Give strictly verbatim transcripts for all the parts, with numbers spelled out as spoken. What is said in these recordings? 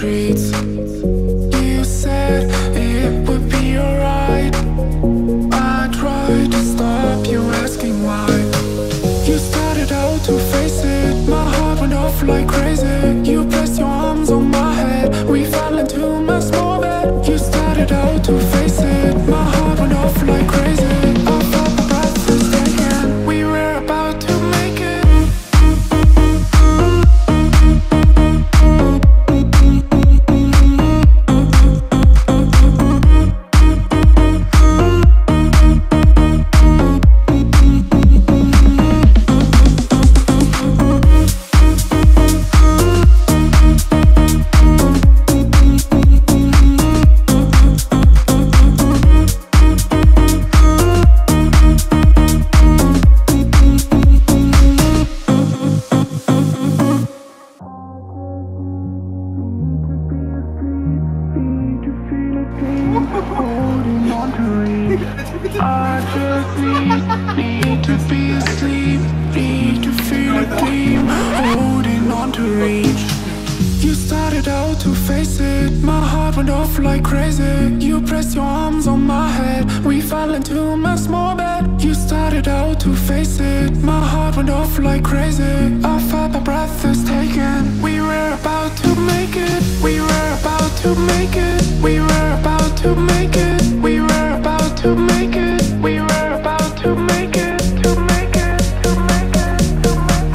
streets. You said it would be alright. I tried to stop you asking why. You started out to face it. My heart went off like crazy. You pressed your arms on my head. We fell into my small bed. You started out to face it. My heart went off like crazy. I felt my breath was taken. We were about to make it. Holding on to reach. I just need, need to be asleep. Need to feel a gleam. Holding on to reach. You started out to face it. My heart went off like crazy. You pressed your arms on my head. We fell into my small bed. You started out to face it. My heart went off like crazy. I felt my breath was taken. We were about to make it. We were about to make it. We were about to make it. We were about to make it. We were about to make it. To make it. To make it. To make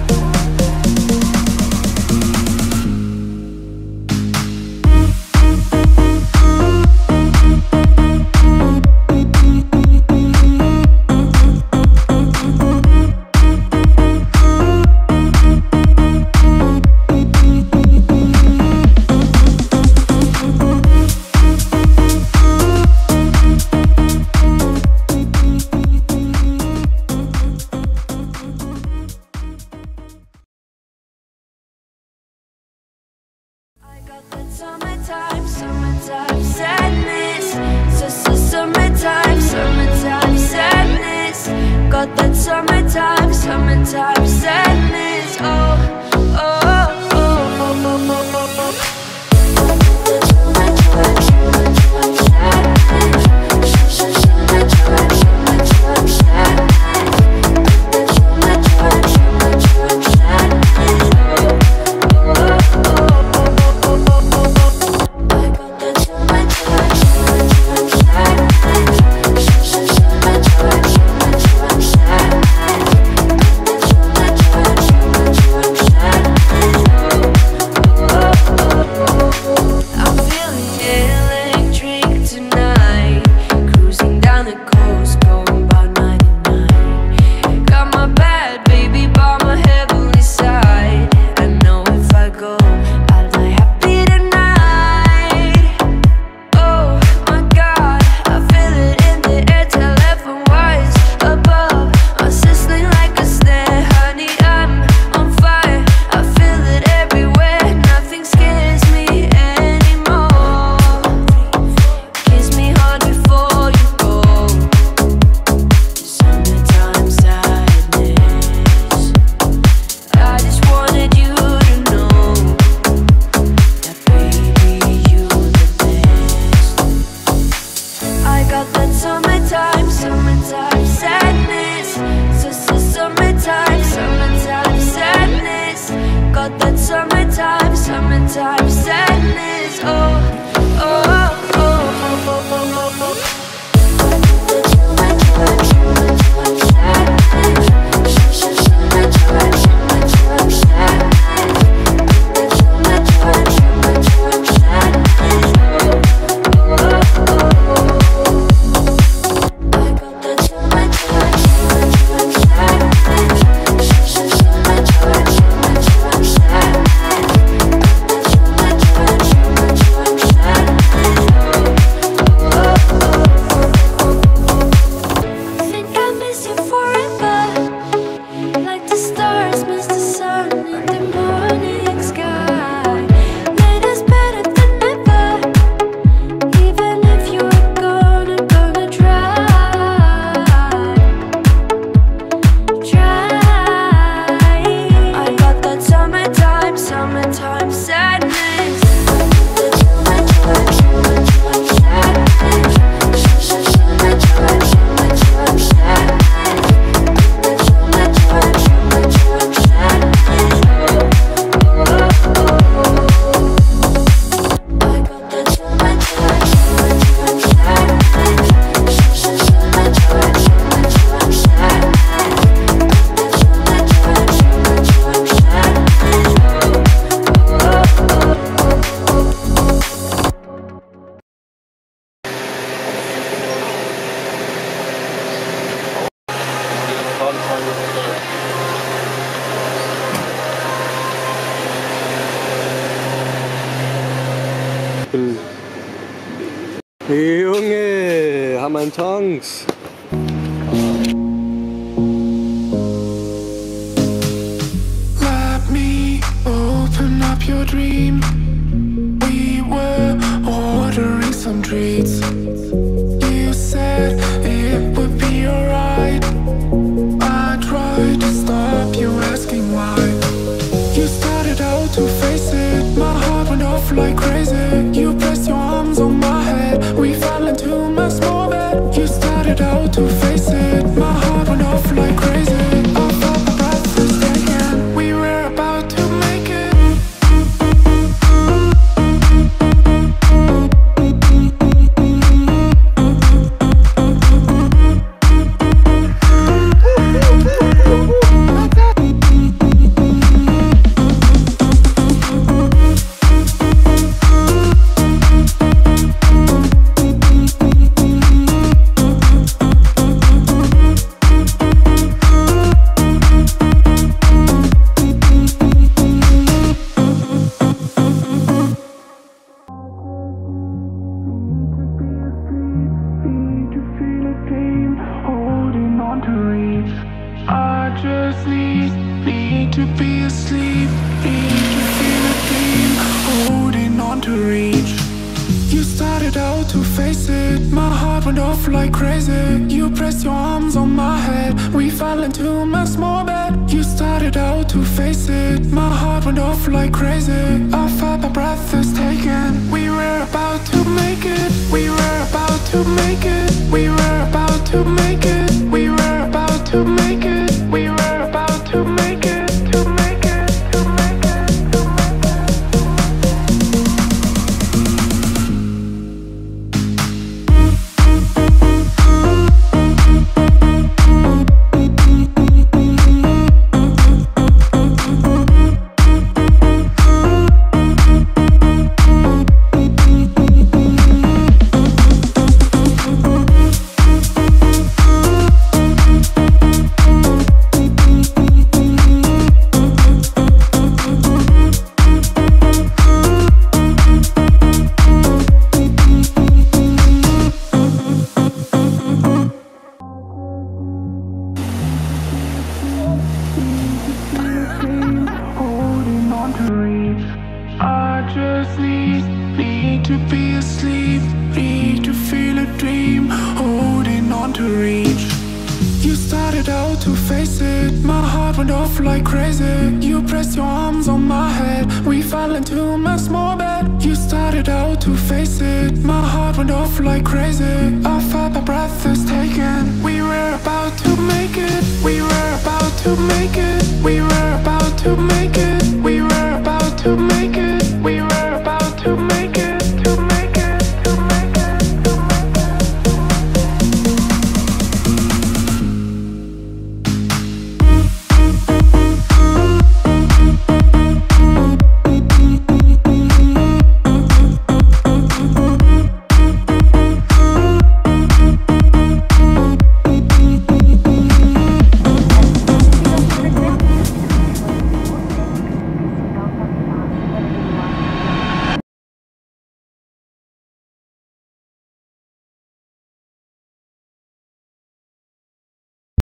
Summertime, summertime sadness. So, so summertime, summertime sadness. Got that summertime, summertime sadness. Oh, oh, oh, oh, oh, oh, oh, oh. Summertime, summertime sadness. Summertime, summertime sadness. Summertime, summertime sadness. Oh, oh, oh. Summertime, summertime sadness. Oh, oh, oh, oh, oh, oh, oh, oh. Oh, Junge, haben einen Tongs. Let me open up your dream. We were ordering some treats. You said it would be alright. I tried to stop you asking why. You started out to face it. My heart went off like crazy. You pressed your arms on my head. We fell into my small bed. You started out to face it. My heart went off like crazy. I felt my breath was taken. We were about to make it. I just need, need to be asleep. Need to feel a dream, holding on to reach. You started out to face it. My heart went off like crazy. You pressed your arms on my head. We fell into my small bed. You started out to face it. My heart went off like crazy. I felt my breath was taken. We were about to make it. We were about to make it. We were about to make it. We were about to make it. We were about to make it. To make it. To make it. To make to be asleep, need to feel a dream, holding on to reach. You started out to face it. My heart went off like crazy. You pressed your arms on my head. We fell into my small bed. You started out to face it. My heart went off like crazy. I felt my breath was taken.